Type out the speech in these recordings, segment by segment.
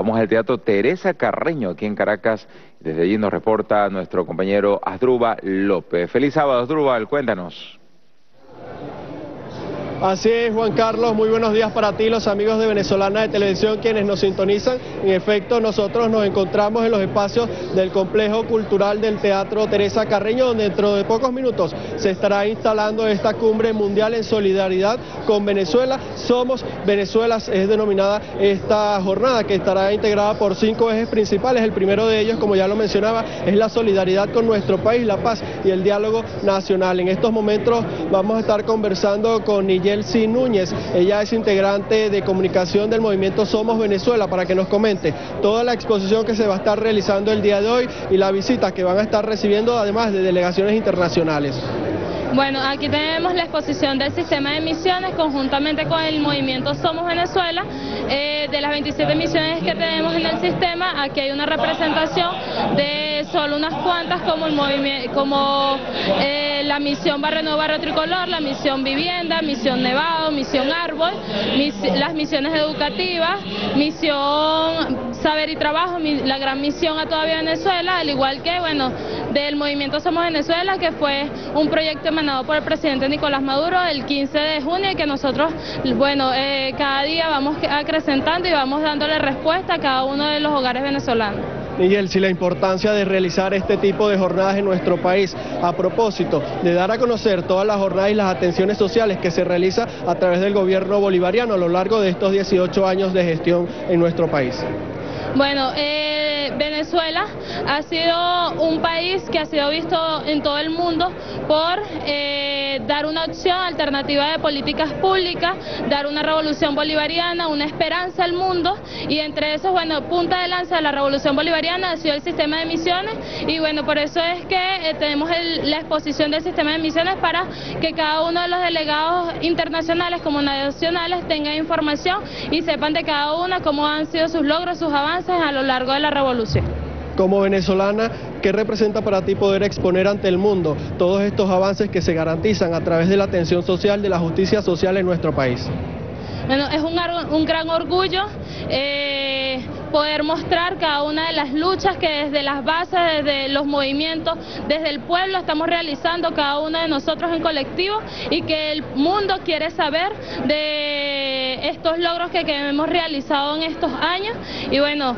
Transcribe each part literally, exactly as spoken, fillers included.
Vamos al Teatro Teresa Carreño, aquí en Caracas. Desde allí nos reporta nuestro compañero Asdrúbal López. Feliz sábado, Asdrúbal, cuéntanos. Así es, Juan Carlos, muy buenos días para ti, los amigos de Venezolana de Televisión, quienes nos sintonizan. En efecto, nosotros nos encontramos en los espacios del Complejo Cultural del Teatro Teresa Carreño, donde dentro de pocos minutos se estará instalando esta cumbre mundial en solidaridad con Venezuela. Somos Venezuela, es denominada esta jornada, que estará integrada por cinco ejes principales. El primero de ellos, como ya lo mencionaba, es la solidaridad con nuestro país, la paz y el diálogo nacional. En estos momentos vamos a estar conversando con Niyelsi Núñez. Ella es integrante de comunicación del movimiento Somos Venezuela, para que nos comente toda la exposición que se va a estar realizando el día de hoy y la visita que van a estar recibiendo, además de delegaciones internacionales. Bueno, aquí tenemos la exposición del sistema de misiones conjuntamente con el movimiento Somos Venezuela. Eh, de las veintisiete misiones que tenemos en el sistema, aquí hay una representación de solo unas cuantas, como el movimiento, como eh, la misión Barrio Nuevo Barrio Tricolor, la misión Vivienda, misión Nevado, misión Árbol, mis, las misiones educativas, misión Saber y Trabajo, mi, la gran misión a Todavía Venezuela, al igual que, bueno, del movimiento Somos Venezuela, que fue un proyecto emanado por el presidente Nicolás Maduro el quince de junio, y que nosotros, bueno, eh, cada día vamos acrecentando y vamos dándole respuesta a cada uno de los hogares venezolanos. Miguel, si la importancia de realizar este tipo de jornadas en nuestro país, a propósito de dar a conocer todas las jornadas y las atenciones sociales que se realiza a través del gobierno bolivariano a lo largo de estos dieciocho años de gestión en nuestro país. Bueno, eh, Venezuela ha sido un país que ha sido visto en todo el mundo por eh, dar una opción alternativa de políticas públicas, dar una revolución bolivariana, una esperanza al mundo, y entre esos, bueno, punta de lanza de la revolución bolivariana ha sido el sistema de misiones, y bueno, por eso es que eh, tenemos el, la exposición del sistema de misiones, para que cada uno de los delegados internacionales como nacionales tenga información y sepan de cada una cómo han sido sus logros, sus avances a lo largo de la revolución. Como venezolana, ¿qué representa para ti poder exponer ante el mundo todos estos avances que se garantizan a través de la atención social, de la justicia social en nuestro país? Bueno, es un, un gran orgullo eh, poder mostrar cada una de las luchas que desde las bases, desde los movimientos, desde el pueblo estamos realizando cada uno de nosotros en colectivo, y que el mundo quiere saber de estos logros que, que hemos realizado en estos años. Y bueno,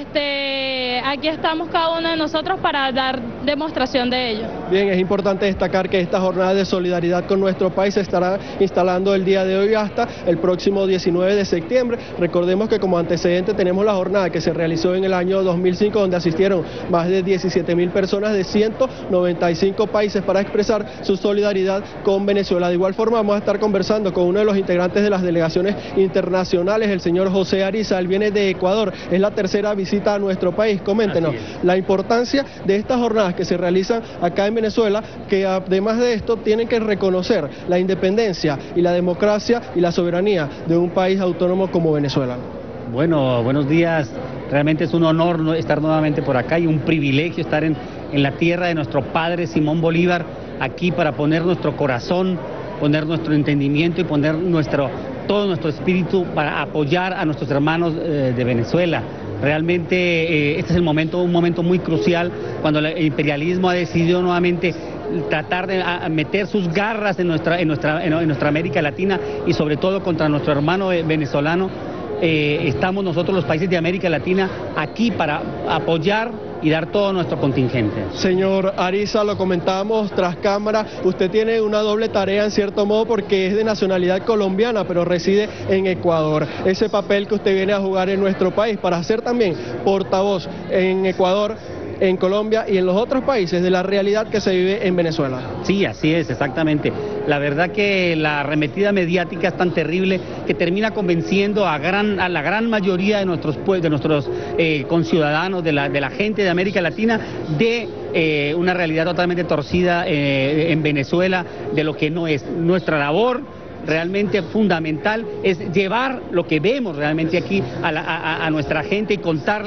este, aquí estamos cada uno de nosotros para dar demostración de ello. Bien, es importante destacar que esta jornada de solidaridad con nuestro país se estará instalando el día de hoy hasta el próximo diecinueve de septiembre. Recordemos que como antecedente tenemos la jornada que se realizó en el año dos mil cinco, donde asistieron más de diecisiete mil personas de ciento noventa y cinco países para expresar su solidaridad con Venezuela. De igual forma vamos a estar conversando con uno de los integrantes de las delegaciones internacionales, el señor José Ariza. Él viene de Ecuador, es la tercera visita a nuestro país. Coméntenos la importancia de estas jornadas que se realizan acá en Venezuela, que además de esto tienen que reconocer la independencia y la democracia y la soberanía de un país autónomo como Venezuela. Bueno, buenos días. Realmente es un honor estar nuevamente por acá y un privilegio estar en, en la tierra de nuestro padre Simón Bolívar, aquí para poner nuestro corazón, poner nuestro entendimiento y poner nuestro, todo nuestro espíritu para apoyar a nuestros hermanos eh, de Venezuela. Realmente eh, este es el momento, un momento muy crucial, cuando el imperialismo ha decidido nuevamente tratar de a, a meter sus garras en nuestra, en, nuestra, en, en nuestra América Latina, y sobre todo contra nuestro hermano venezolano. Eh, estamos nosotros, los países de América Latina, aquí para apoyar y dar todo nuestro contingente. Señor Ariza, lo comentábamos tras cámara, usted tiene una doble tarea en cierto modo, porque es de nacionalidad colombiana pero reside en Ecuador. Ese papel que usted viene a jugar en nuestro país para ser también portavoz en Ecuador, en Colombia y en los otros países de la realidad que se vive en Venezuela. Sí, así es, exactamente. La verdad que la arremetida mediática es tan terrible que termina convenciendo a, gran, a la gran mayoría de nuestros, de nuestros eh, conciudadanos, de la, de la gente de América Latina, de eh, una realidad totalmente torcida eh, en Venezuela, de lo que no es nuestra labor. Realmente fundamental es llevar lo que vemos realmente aquí a, la, a, a nuestra gente y contarle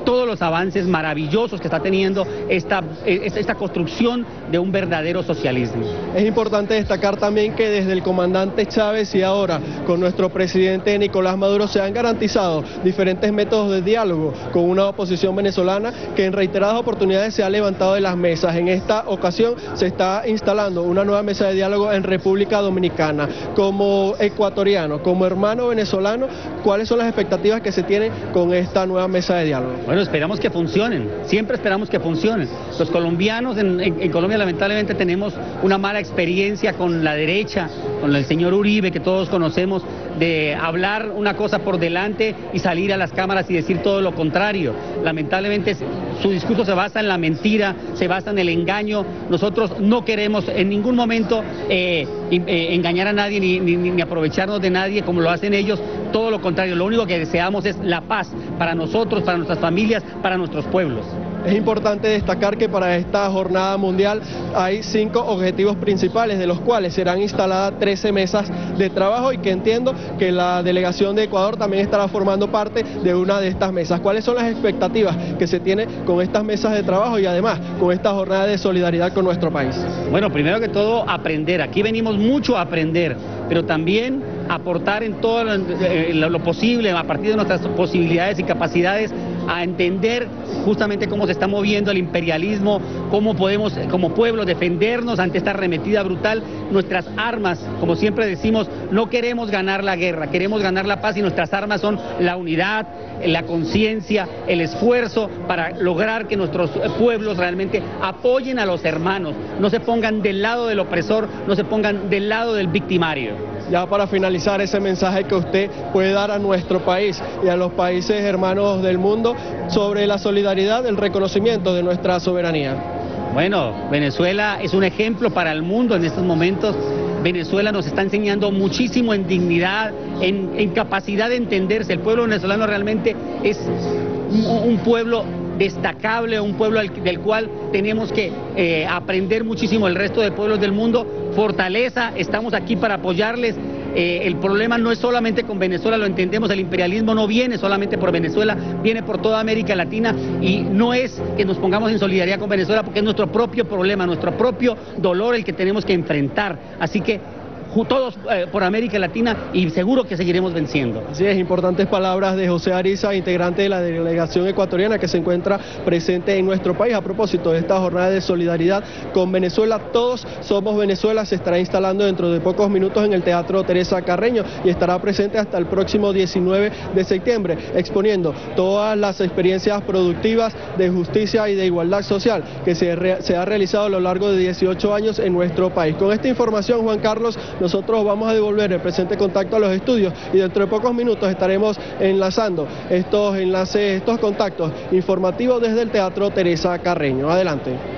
todos los avances maravillosos que está teniendo esta, esta construcción de un verdadero socialismo. Es importante destacar también que desde el comandante Chávez y ahora con nuestro presidente Nicolás Maduro se han garantizado diferentes métodos de diálogo con una oposición venezolana que en reiteradas oportunidades se ha levantado de las mesas. En esta ocasión se está instalando una nueva mesa de diálogo en República Dominicana. Como ecuatoriano, como hermano venezolano, ¿cuáles son las expectativas que se tienen con esta nueva mesa de diálogo? Bueno, esperamos que funcionen, siempre esperamos que funcionen. Los colombianos en, en, en Colombia lamentablemente tenemos una mala experiencia con la derecha, con el señor Uribe, que todos conocemos, de hablar una cosa por delante y salir a las cámaras y decir todo lo contrario. Lamentablemente su discurso se basa en la mentira, se basa en el engaño. Nosotros no queremos en ningún momento eh, eh, engañar a nadie ni, ni, ni aprovecharnos de nadie como lo hacen ellos, todo lo contrario. Lo único que deseamos es la paz para nosotros, para nuestras familias, para nuestros pueblos. Es importante destacar que para esta jornada mundial hay cinco objetivos principales, de los cuales serán instaladas trece mesas de trabajo y que entiendo que la delegación de Ecuador también estará formando parte de una de estas mesas. ¿Cuáles son las expectativas que se tiene con estas mesas de trabajo y además con esta jornada de solidaridad con nuestro país? Bueno, primero que todo aprender, aquí venimos mucho a aprender, pero también aportar en todo lo, eh, lo posible a partir de nuestras posibilidades y capacidades a entender justamente cómo se está moviendo el imperialismo, cómo podemos como pueblo defendernos ante esta arremetida brutal. Nuestras armas, como siempre decimos, no queremos ganar la guerra, queremos ganar la paz y nuestras armas son la unidad, la conciencia, el esfuerzo para lograr que nuestros pueblos realmente apoyen a los hermanos, no se pongan del lado del opresor, no se pongan del lado del victimario. Ya para finalizar, ese mensaje que usted puede dar a nuestro país y a los países hermanos del mundo sobre la solidaridad, el reconocimiento de nuestra soberanía. Bueno, Venezuela es un ejemplo para el mundo en estos momentos. Venezuela nos está enseñando muchísimo en dignidad, en, en capacidad de entenderse. El pueblo venezolano realmente es un, un pueblo destacable, un pueblo al, del cual tenemos que eh, aprender muchísimo el resto de pueblos del mundo. Fortaleza, estamos aquí para apoyarles. Eh, el problema no es solamente con Venezuela, lo entendemos, el imperialismo no viene solamente por Venezuela, viene por toda América Latina y no es que nos pongamos en solidaridad con Venezuela porque es nuestro propio problema, nuestro propio dolor el que tenemos que enfrentar. Así que todos eh, por América Latina y seguro que seguiremos venciendo. Así es, importantes palabras de José Ariza, integrante de la delegación ecuatoriana que se encuentra presente en nuestro país a propósito de esta jornada de solidaridad con Venezuela. Todos somos Venezuela, se estará instalando dentro de pocos minutos en el Teatro Teresa Carreño y estará presente hasta el próximo diecinueve de septiembre, exponiendo todas las experiencias productivas de justicia y de igualdad social que se, re, se ha realizado a lo largo de dieciocho años en nuestro país. Con esta información, Juan Carlos, nosotros vamos a devolver el presente contacto a los estudios y dentro de pocos minutos estaremos enlazando estos enlaces, estos contactos informativos desde el Teatro Teresa Carreño. Adelante.